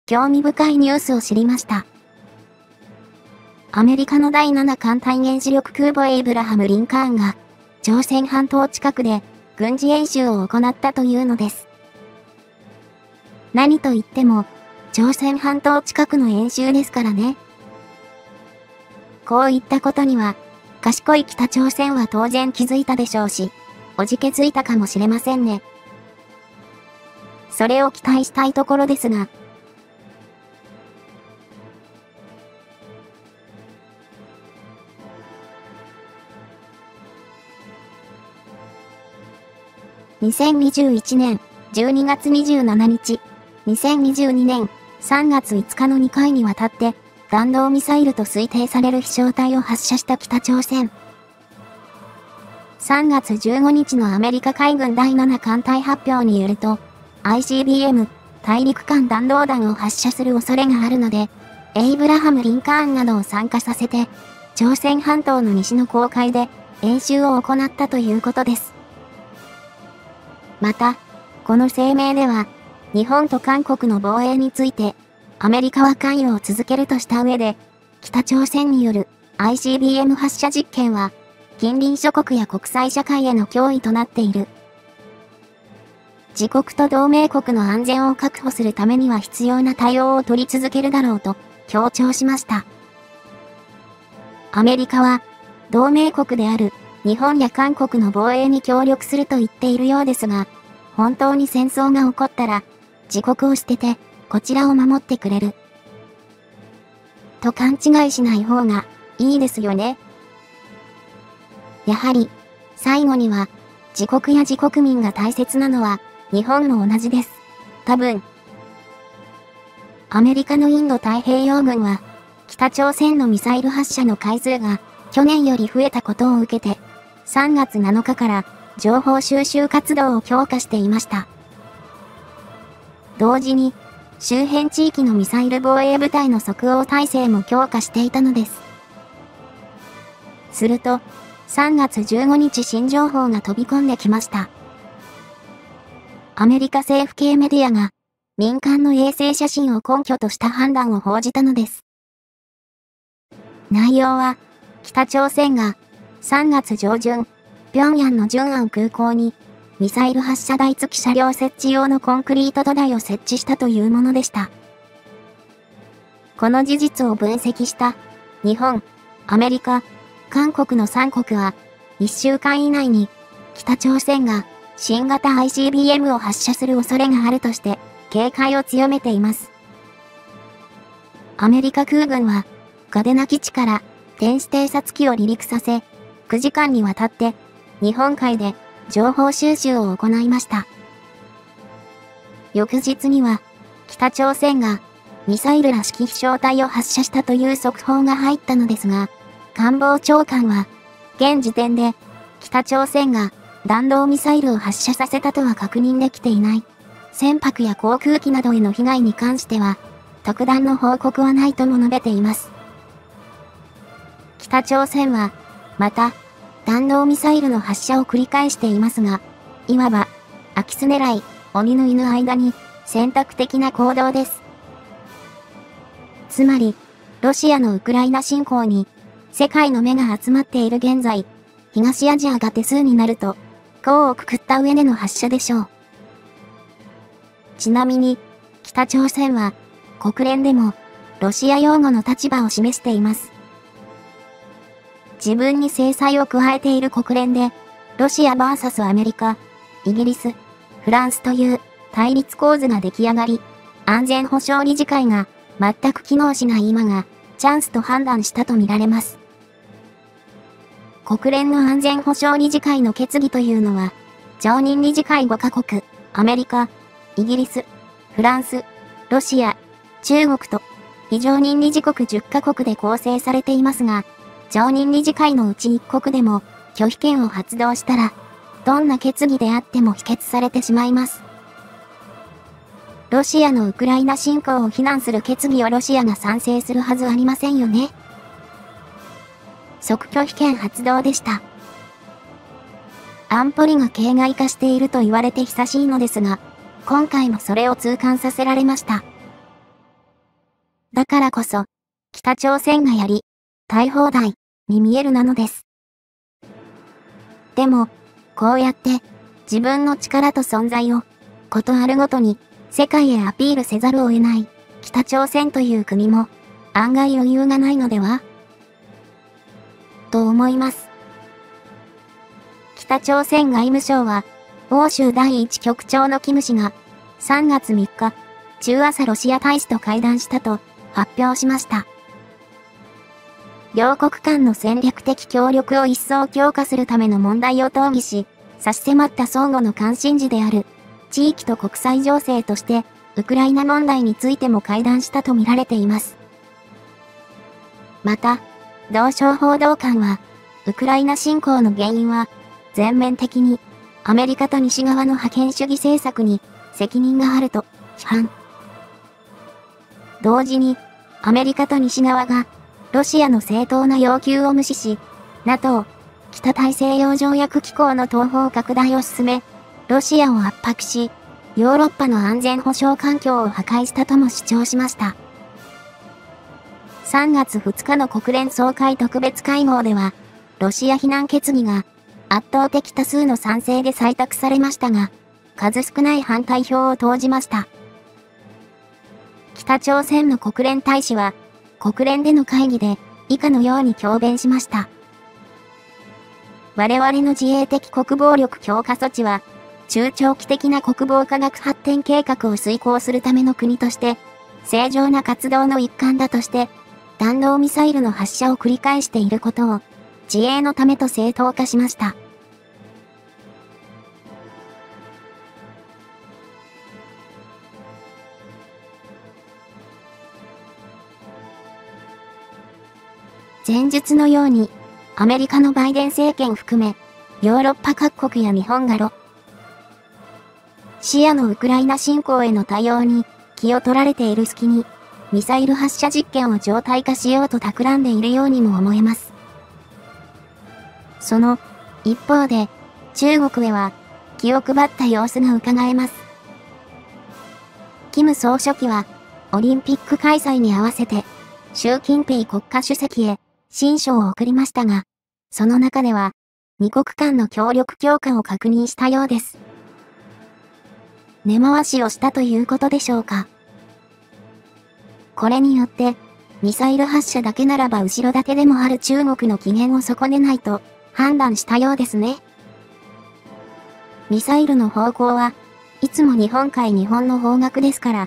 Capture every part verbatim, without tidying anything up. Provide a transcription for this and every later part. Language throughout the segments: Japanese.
興味深いニュースを知りました。アメリカのだいなな艦隊原子力空母エイブラハム・リンカーンが、朝鮮半島近くで軍事演習を行ったというのです。何と言っても、朝鮮半島近くの演習ですからね。こういったことには、賢い北朝鮮は当然気づいたでしょうし、おじけづいたかもしれませんね。それを期待したいところですが、にせんにじゅういちねんじゅうにがつにじゅうしちにち、にせんにじゅうにねんさんがついつかのにかいにわたって弾道ミサイルと推定される飛翔体を発射した北朝鮮。さんがつじゅうごにちのアメリカ海軍だいなな艦隊発表によると、アイシービーエム 大陸間弾道弾を発射する恐れがあるので、エイブラハム・リンカーンなどを参加させて、朝鮮半島の西の公海で演習を行ったということです。また、この声明では、日本と韓国の防衛について、アメリカは関与を続けるとした上で、北朝鮮による アイシービーエム 発射実験は、近隣諸国や国際社会への脅威となっている。自国と同盟国の安全を確保するためには必要な対応を取り続けるだろうと強調しました。アメリカは、同盟国である日本や韓国の防衛に協力すると言っているようですが、本当に戦争が起こったら、自国を捨てて、こちらを守ってくれる。と勘違いしない方がいいですよね。やはり、最後には、自国や自国民が大切なのは、日本も同じです。多分。アメリカのインド太平洋軍は、北朝鮮のミサイル発射の回数が、去年より増えたことを受けて、さんがつなのかから情報収集活動を強化していました。同時に、周辺地域のミサイル防衛部隊の即応体制も強化していたのです。すると、さんがつじゅうごにち新情報が飛び込んできました。アメリカ政府系メディアが、民間の衛星写真を根拠とした判断を報じたのです。内容は、北朝鮮がさんがつじょうじゅん、平壌の順安空港にミサイル発射台付き車両設置用のコンクリート土台を設置したというものでした。この事実を分析した日本、アメリカ、韓国のさんこくはいっしゅうかん以内に北朝鮮が新型 アイシービーエム を発射する恐れがあるとして警戒を強めています。アメリカ空軍は嘉手納基地から電子偵察機を離陸させ、くじかんにわたって日本海で情報収集を行いました。翌日には北朝鮮がミサイルらしき飛翔体を発射したという速報が入ったのですが、官房長官は現時点で北朝鮮が弾道ミサイルを発射させたとは確認できていない。船舶や航空機などへの被害に関しては特段の報告はないとも述べています。北朝鮮は、また、弾道ミサイルの発射を繰り返していますが、いわば、空き巣狙い、鬼の犬間に、選択的な行動です。つまり、ロシアのウクライナ侵攻に、世界の目が集まっている現在、東アジアが手数になると、項をくくった上での発射でしょう。ちなみに、北朝鮮は、国連でも、ロシア擁護の立場を示しています。自分に制裁を加えている国連で、ロシア ブイエス アメリカ、イギリス、フランスという対立構図が出来上がり、安全保障理事会が全く機能しない今がチャンスと判断したとみられます。国連の安全保障理事会の決議というのは、常任理事会ごかこく、アメリカ、イギリス、フランス、ロシア、中国と、非常任理事国じゅっかこくで構成されていますが、常任理事会のうちいっこくでも拒否権を発動したら、どんな決議であっても否決されてしまいます。ロシアのウクライナ侵攻を非難する決議をロシアが賛成するはずありませんよね。即拒否権発動でした。安保理が形骸化していると言われて久しいのですが、今回もそれを痛感させられました。 だからこそ、北朝鮮がやり、たい放題に見えるなのです。でも、こうやって自分の力と存在を、ことあるごとに世界へアピールせざるを得ない北朝鮮という国も案外余裕がないのではと思います。北朝鮮外務省は、欧州第一局長のキム氏がさんがつみっか、中朝ロシア大使と会談したと発表しました。両国間の戦略的協力を一層強化するための問題を討議し、差し迫った相互の関心事である地域と国際情勢としてウクライナ問題についても会談したとみられています。また、同省報道官は、ウクライナ侵攻の原因は全面的にアメリカと西側の覇権主義政策に責任があると批判。同時に、アメリカと西側がロシアの正当な要求を無視し、NATO、北大西洋条約機構の東方拡大を進め、ロシアを圧迫し、ヨーロッパの安全保障環境を破壊したとも主張しました。さんがつふつかの国連総会特別会合では、ロシア非難決議が圧倒的多数の賛成で採択されましたが、数少ない反対票を投じました。北朝鮮の国連大使は、国連での会議で以下のように強弁しました。我々の自衛的国防力強化措置は、中長期的な国防科学発展計画を遂行するための国として、正常な活動の一環だとして、弾道ミサイルの発射を繰り返していることを、自衛のためと正当化しました。前述のように、アメリカのバイデン政権含め、ヨーロッパ各国や日本がロシアのウクライナ侵攻への対応に気を取られている隙に、ミサイル発射実験を常態化しようと企んでいるようにも思えます。その一方で、中国へは気を配った様子が伺えます。キム総書記は、オリンピック開催に合わせて、習近平国家主席へ親書を送りましたが、その中では、二国間の協力強化を確認したようです。根回しをしたということでしょうか。これによって、ミサイル発射だけならば後ろ盾でもある中国の機嫌を損ねないと判断したようですね。ミサイルの方向はいつも日本海日本の方角ですから。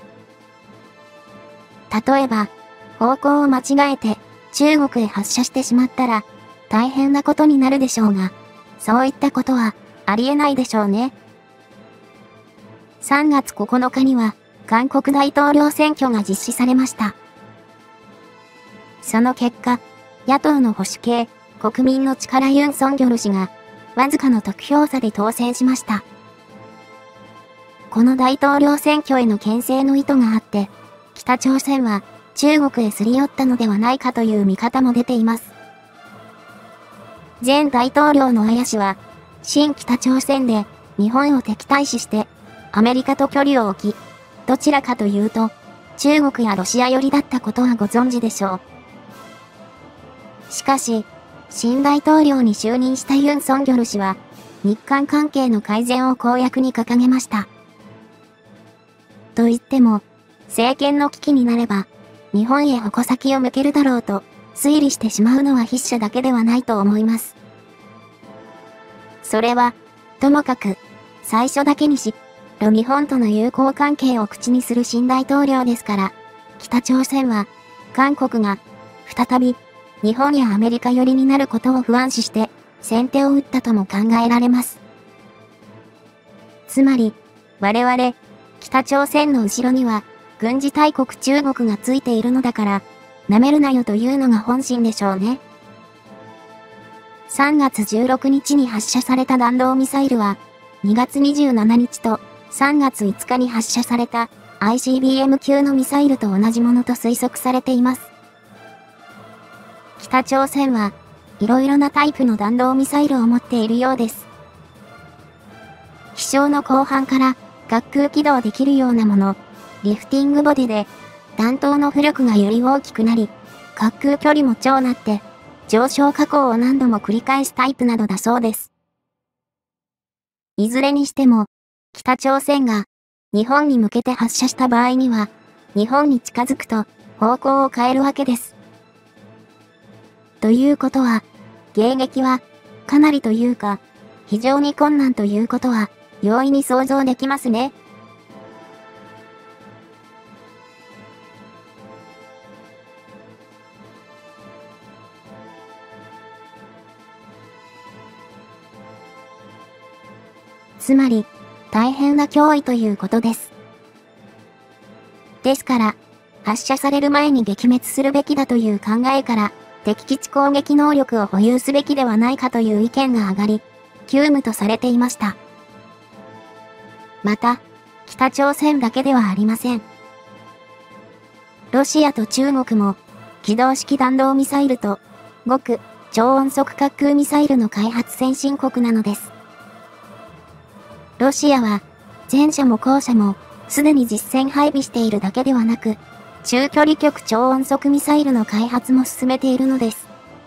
例えば、方向を間違えて中国へ発射してしまったら大変なことになるでしょうが、そういったことはありえないでしょうね。さんがつここのかには韓国大統領選挙が実施されました。その結果、野党の保守系国民の力ユン・ソンギョル氏がわずかの得票差で当選しました。この大統領選挙への牽制の意図があって、北朝鮮は中国へすり寄ったのではないかという見方も出ています。前大統領のアヤ氏は、新北朝鮮で日本を敵対視してアメリカと距離を置き、どちらかというと中国やロシア寄りだったことはご存知でしょう。しかし、新大統領に就任したユン・ソンギョル氏は、日韓関係の改善を公約に掲げました。と言っても、政権の危機になれば、日本へ矛先を向けるだろうと推理してしまうのは筆者だけではないと思います。それは、ともかく、最初だけにし、日本との友好関係を口にする新大統領ですから、北朝鮮は、韓国が、再び、日本やアメリカ寄りになることを不安視して、先手を打ったとも考えられます。つまり、我々、北朝鮮の後ろには、軍事大国中国がついているのだから、舐めるなよというのが本心でしょうね。さんがつじゅうろくにちに発射された弾道ミサイルは、にがつにじゅうしちにちとさんがついつかに発射された アイシービーエム 級のミサイルと同じものと推測されています。北朝鮮は、いろいろなタイプの弾道ミサイルを持っているようです。飛翔の後半から滑空起動できるようなもの、リフティングボディで、 弾頭の浮力がより大きくなり、滑空距離も超なって、上昇下降を何度も繰り返すタイプなどだそうです。いずれにしても、北朝鮮が日本に向けて発射した場合には、日本に近づくと方向を変えるわけです。ということは、迎撃はかなりというか、非常に困難ということは容易に想像できますね。つまり、大変な脅威ということです。ですから、発射される前に撃滅するべきだという考えから、敵基地攻撃能力を保有すべきではないかという意見が上がり、急務とされていました。また、北朝鮮だけではありません。ロシアと中国も、機動式弾道ミサイルと、極超音速滑空ミサイルの開発先進国なのです。ロシアは、前者も後者も、すでに実戦配備しているだけではなく、中距離極超音速ミサイルの開発も進めているのです。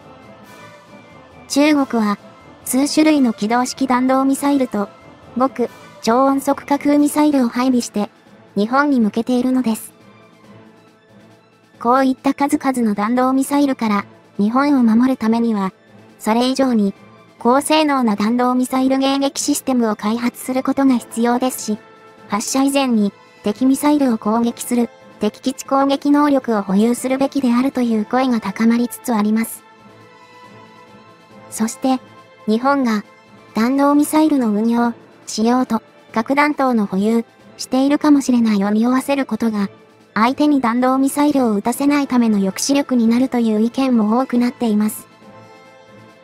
中国は、数種類の機動式弾道ミサイルと、極超音速滑空ミサイルを配備して、日本に向けているのです。こういった数々の弾道ミサイルから、日本を守るためには、それ以上に、高性能な弾道ミサイル迎撃システムを開発することが必要ですし、発射以前に敵ミサイルを攻撃する敵基地攻撃能力を保有するべきであるという声が高まりつつあります。そして、日本が弾道ミサイルの運用、使用と核弾頭の保有しているかもしれないを匂わせることが、相手に弾道ミサイルを撃たせないための抑止力になるという意見も多くなっています。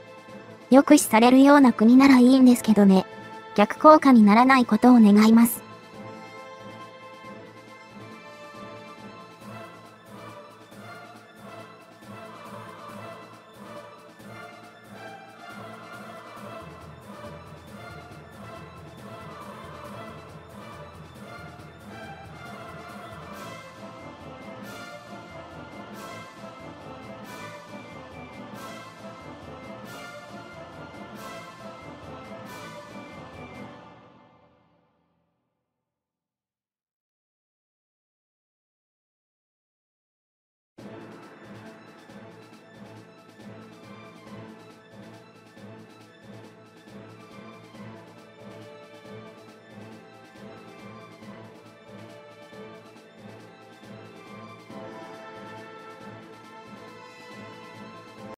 抑止されるような国ならいいんですけどね。逆効果にならないことを願います。